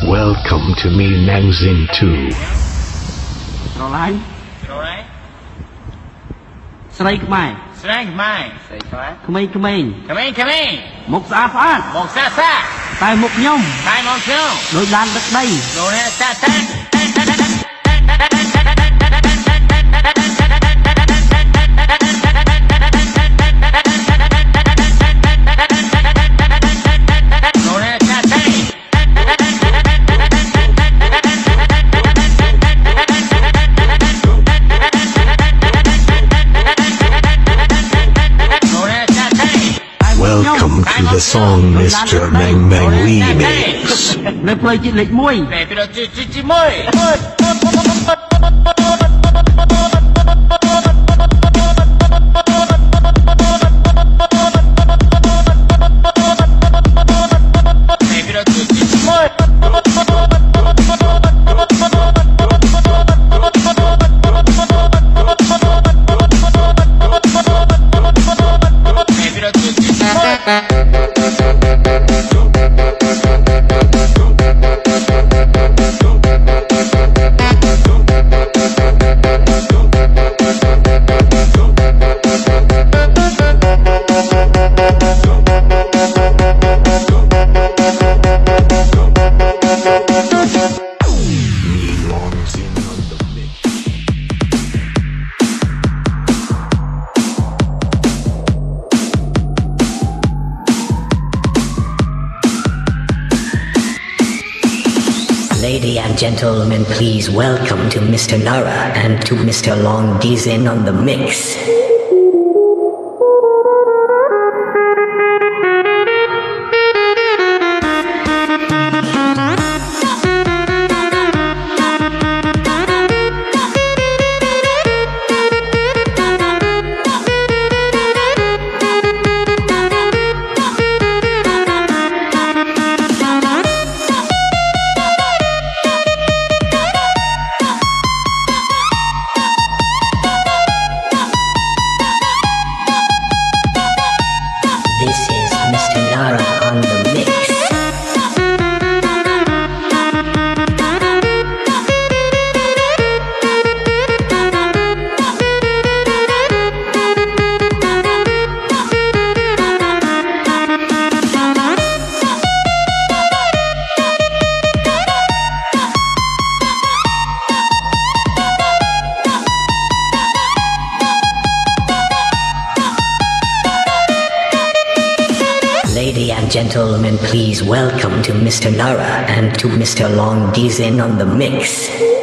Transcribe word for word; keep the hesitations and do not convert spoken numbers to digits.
Welcome to me Nang Zin two. Rồi Rồi Srei Khmer Srei Khmer Srei Khmer ក្មេងៗក្មេងៗមុខស្អាតស្អាតមកសាសាតែមុខខ្ញុំតែមកខ្ញុំដូចឡានដឹកដីលោកអ្នកតាតា Welcome to the song Mister Meng Meng Remix. នៅផ្លូវជាតិលេខមួយពេលពីដល់ជីជីមួយ Ladies and gentlemen, please welcome to Mister Nara and to Mister Long Dizin on the mix. This is Mister Nara on the mix. Ladies and gentlemen, please welcome to Mister Nara and to Mister Long Dizin on the mix.